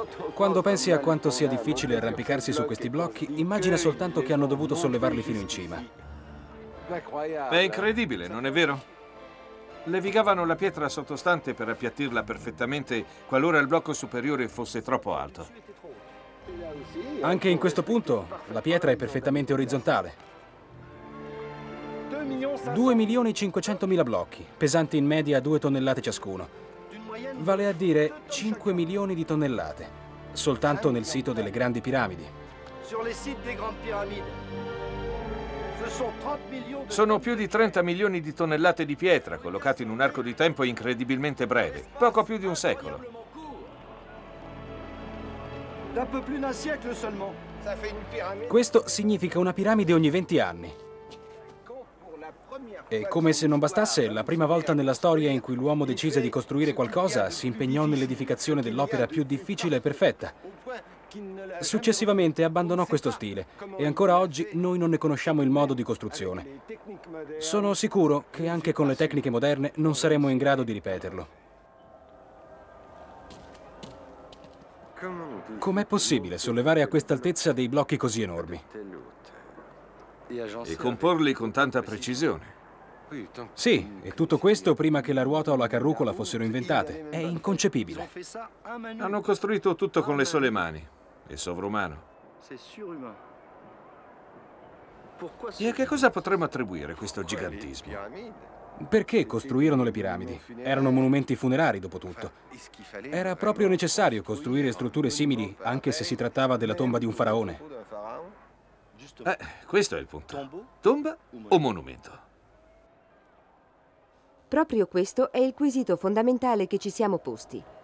Quando pensi a quanto sia difficile arrampicarsi su questi blocchi, immagina soltanto che hanno dovuto sollevarli fino in cima. È incredibile, non è vero? Levigavano la pietra sottostante per appiattirla perfettamente qualora il blocco superiore fosse troppo alto. Anche in questo punto, la pietra è perfettamente orizzontale. 2.500.000 blocchi, pesanti in media 2 tonnellate ciascuno. Vale a dire 5 milioni di tonnellate, soltanto nel sito delle Grandi Piramidi. Sono più di 30 milioni di tonnellate di pietra collocate in un arco di tempo incredibilmente breve, poco più di un secolo. Questo significa una piramide ogni 20 anni. E come se non bastasse, la prima volta nella storia in cui l'uomo decise di costruire qualcosa, si impegnò nell'edificazione dell'opera più difficile e perfetta. Successivamente abbandonò questo stile e ancora oggi noi non ne conosciamo il modo di costruzione. Sono sicuro che anche con le tecniche moderne non saremo in grado di ripeterlo. Com'è possibile sollevare a questa altezza dei blocchi così enormi? E comporli con tanta precisione. Sì, e tutto questo prima che la ruota o la carrucola fossero inventate. È inconcepibile. Hanno costruito tutto con le sole mani. È sovrumano. E a che cosa potremmo attribuire questo gigantismo? Perché costruirono le piramidi? Erano monumenti funerari, dopo tutto. Era proprio necessario costruire strutture simili, anche se si trattava della tomba di un faraone. Questo è il punto. Tomba o monumento? Proprio questo è il quesito fondamentale che ci siamo posti.